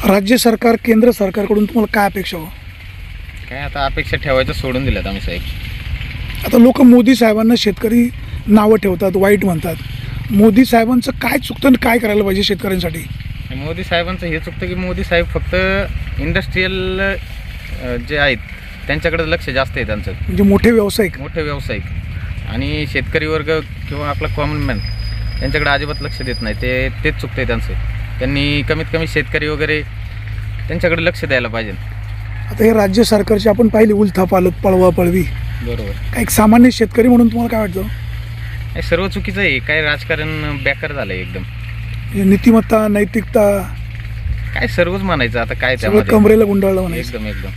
राज्य सरकार केंद्र सरकारकडून तुम्हाला काय अपेक्षा हो? काय आता अपेक्षा ठेवायचं सोडून दिल्यात आम्ही साहेब. आता लोक मोदी साहेबांना शेतकरी नावं ठेवतात, वाईट म्हणतात. मोदी साहेबांचं काय चुकतं आणि काय करायला पाहिजे शेतकऱ्यांसाठी? मोदी साहेबांचं हे चुकतं की मोदी साहेब फक्त इंडस्ट्रीयल जे आहेत त्यांच्याकडे लक्ष जास्त आहे त्यांचं, म्हणजे मोठे व्यावसायिक आणि शेतकरी वर्ग किंवा आपला कॉमन मॅन त्यांच्याकडे अजिबात लक्ष देत नाही. तेच चुकतं आहे त्यांचं. त्यांनी कमीत कमी शेतकरी वगैरे त्यांच्याकडे लक्ष द्यायला पाहिजे. आता हे राज्य सरकारची आपण पाहिली उलथापालत, पळवापळवी. बरोबर. काय एक सामान्य शेतकरी म्हणून तुम्हाला काय वाटतं? हे सर्व चुकीचं आहे. काय राजकारण बेकार झालं आहे एकदम. नीतिमत्ता, नैतिकता काय सर्वच म्हणायचं आता. काय सगळं कमरेला गुंडाळलं म्हणायचं. एकदम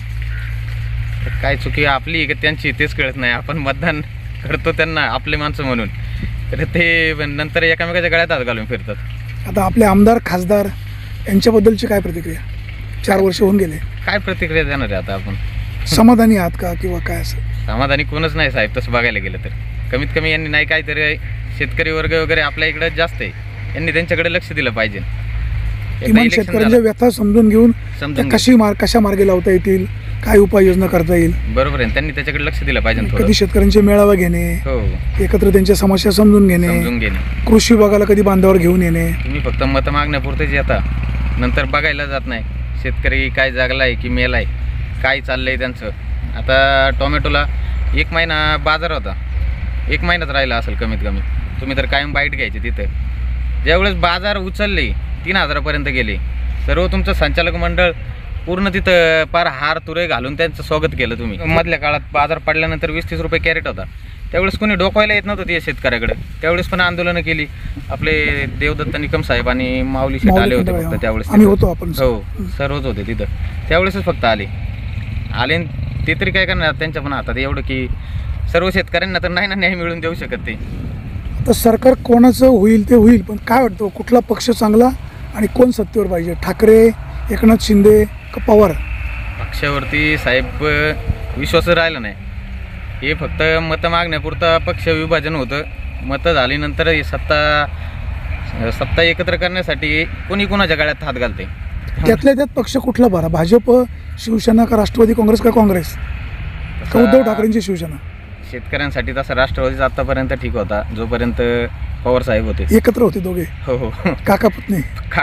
काय चुकी आपली का त्यांची तेच कळत नाही. आपण मतदान करतो त्यांना आपले माणसं म्हणून, तर ते नंतर एकामेकाच्या गळ्यात हात घालून फिरतात. आता आपले आमदार खासदार यांच्याबद्दलची काय प्रतिक्रिया? 4 वर्ष होऊन गेले. काय प्रतिक्रिया देणार आहे आता आपण? समाधानी आहात का किंवा काय? असं समाधानी कोणच नाही साहेब तसं बघायला गेलं तर. कमीत कमी यांनी नाही काहीतरी शेतकरी वर्ग वगैरे आपल्या इकडे जास्त आहे, यांनी त्यांच्याकडे लक्ष दिलं पाहिजे. किमान शेतकऱ्यांच्या व्यथा समजून घेऊन कशा मार्गे लावता येतील, काय उपाययोजना करता येईल. बरोबर आहे. त्यांनी त्याच्याकडे लक्ष दिलं पाहिजे. कधी शेतकऱ्यांचे मेळावा घेणे, एकत्र त्यांच्या समस्या समजून घेणे, कृषी विभागाला कधी बांधावर घेऊन येणे. तुम्ही फक्त मत मागण्यापुरतेच येता, नंतर बघायला जात नाही शेतकरी काय जागलाय की मेलाय, काय चाललंय त्यांचं. आता टोमॅटोला 1 महिना बाजार होता, 1 महिनाच राहिला असेल कमीत कमी. तुम्ही तर कायम बाईट घ्यायचे तिथं. ज्यावेळेस बाजार उचलले 3,000पर्यंत गेले, सर्व तुमचं संचालक मंडळ पूर्ण तिथं पार हार तुरे घालून त्यांचं स्वागत केलं तुम्ही. मधल्या काळात बाजार पडल्यानंतर 20-30 रुपये कॅरेट होता. त्यावेळेस कोणी डोकवायला येत नव्हतं ते शेतकऱ्याकडे. त्यावेळेस पण आंदोलनं केली. आपले देवदत्त निकम साहेब आणि माऊली शेठ आले होते फक्त त्यावेळेस. आपण हो, सर्वच होते तिथं. त्यावेळेसच फक्त आले ते तरी काय करणार त्यांच्या पण हातात एवढं की सर्व शेतकऱ्यांना तर नाही ना न्याय मिळून देऊ शकत ते. तर सरकार कोणाचं होईल ते होईल, पण काय वाटतं कुठला पक्ष चांगला आणि कोण सत्तेवर पाहिजे? ठाकरे, एकनाथ शिंदे का पवार? पक्षावरती साहेब विश्वास राहिला नाही. हे फक्त मतं मागण्यापुरता पक्ष विभाजन होतं. मतं झाल्यानंतर सत्ता एकत्र करण्यासाठी कोणी कोणाच्या गळ्यात हात घालते. त्यातल्या त्यात पक्ष कुठला बरा? भाजप, शिवसेना का राष्ट्रवादी काँग्रेस का काँग्रेस का उद्धव ठाकरेंची शिवसेना? शेतकऱ्यांसाठी तसा राष्ट्रवादीचा आतापर्यंत ठीक होता, जोपर्यंत पवार साहेब होते. एकत्र होते दोघे. हो. काका पुतणे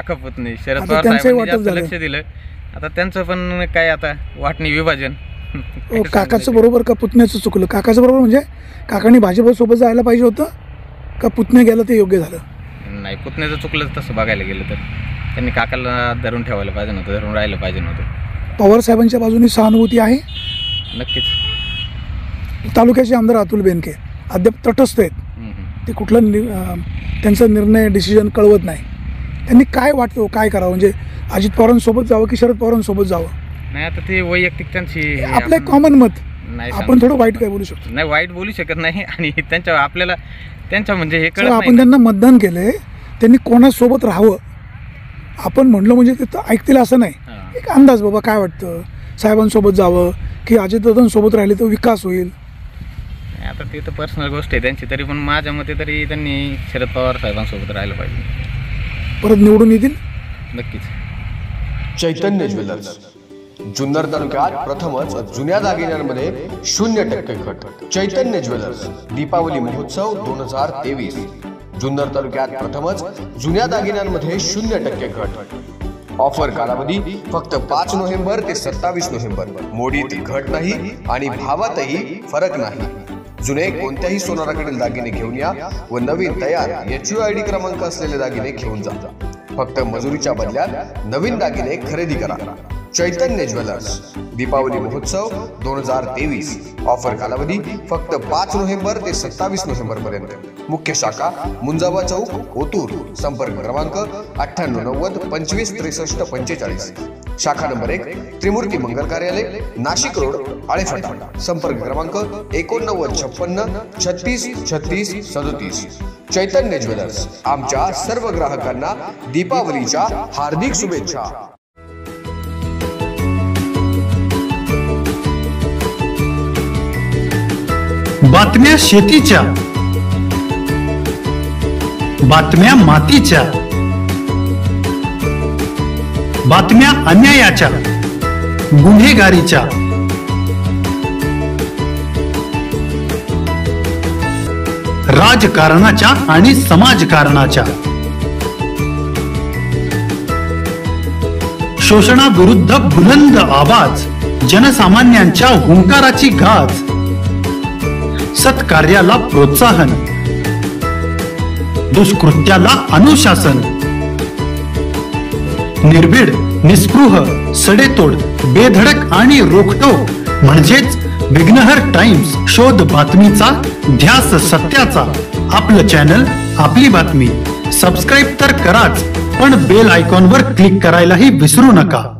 शरद पवार साहेबांनी जास्त लक्ष दिलं. आता त्यांचं पण काय आता वाटणी विभाजन. काकाचं बरोबर का पुतण्याचं चुकलं? काकाचं बरोबर म्हणजे काकांनी भाजपसोबत जायला पाहिजे होतं का पुतणे गेलं ते योग्य झालं? नाही, पुतण्याचं चुकलं तसं बघायला गेलं तर. त्यांनी काकाला धरून ठेवायला पाहिजे नव्हतं, धरून राहिलं पाहिजे नव्हतं. पवार साहेबांच्या बाजूने सहानुभूती आहे नक्कीच. तालुक्याचे आमदार अतुल बेनके अद्याप तटस्थ आहेत. ते कुठला त्यांचा निर्णय डिसिजन कळवत नाही. त्यांनी काय वाटतं काय करावं? म्हणजे अजित पवारांसोबत जावं की शरद पवारांसोबत जावं? नाही, आता ते वैयक्तिक त्यांची आपलं कॉमन मत. आपण थोडं वाईट काय बोलू शकतो? नाही, वाईट बोलू शकत नाही. आणि आपल्याला त्यांच्या म्हणजे हे कळत आपण त्यांना मतदान केलंय, त्यांनी कोणासोबत राहावं आपण म्हणलं म्हणजे ते ऐकतील असं नाही. एक अंदाज बाबा काय वाटतं, साहेबांसोबत जावं की अजितदादांसोबत राहिले तर विकास होईल? आता ते तर पर्सनल गोष्ट आहे त्यांची. तरी पण माझ्या मते तरी त्यांनी शरद पवार साहेबांसोबत राहायला पाहिजे. परत निवडून येतील नक्कीच. चैतन्य ज्वेलर्स, जुन्नर तालुक्यात प्रथमच जुन्या दागिन्यांमध्ये 0% घट. चैतन्य ज्वेलर्स दीपावली महोत्सव 2023. जुन्नर तालुक्यात प्रथमच जुन्या दागिन्यांमध्ये 0% घट. ऑफर कालावधी फक्त 5 नोव्हेंबर ते 27 नोव्हेंबर. मोडीत घट नाही आणि भावातही फरक नाही. जुने कोणत्याही सोनाराकडील दागिने घेऊन या व नवीन तयार HUID क्रमांक असलेले दागिने घेऊन जा. फक्त मजुरीच्या बदल्यात नवीन दागिने खरेदी करा. चैतन्य ज्वेलर्स दीपावली महोत्सव 2023. ऑफर कालावधी फक्त 5 नोव्हेंबर ते 27 नोव्हेंबर पर्यंत. मुख्य शाखा मुंजावा चौक, ओतूर. संपर्क क्रमांक 9890 25 63 45. शाखा नंबर 1 त्रिमूर्ती मंगल कार्यालय, नाशिक रोड, आळेफाटा. संपर्क क्रमांक 8956 36 36 37. चैतन्य ज्वेलर्स आमच्या सर्व ग्राहकांना दीपावलीच्या हार्दिक शुभेच्छा. बातम्या शेतीच्या, बातम्या मातीच्या, बातम्या अन्यायाच्या, गुन्हेगारीच्या, राजकारणाच्या आणि समाजकारणाच्या, शोषणाविरुद्ध बुलंद आवाज, जनसामान्यांच्या हुंकाराची गाज, सत्कार्याला प्रोत्साहन, दुष्कृत्याला अनुशासन, निर्भीड, निस्पृह, सडेतोड, बेधडक आणि रोखटोक म्हणजेच विघ्नहर टाइम्स. शोध बातमीचा, ध्यास सत्याचा. आपलं चॅनल, आपली बातमी. सबस्क्राईब तर कराच, पण बेल आयकॉनवर क्लिक करायलाही विसरू नका.